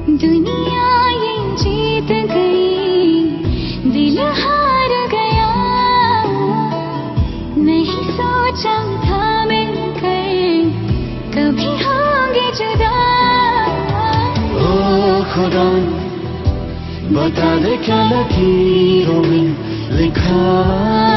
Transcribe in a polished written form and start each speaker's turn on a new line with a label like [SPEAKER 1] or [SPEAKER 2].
[SPEAKER 1] दुनिया ये जीत गई, दिल हार गया। नहीं सोचा था मिलकर कभी होंगे जुदा।
[SPEAKER 2] ओ खुदा बता दे क्या लकीरों में लिखा।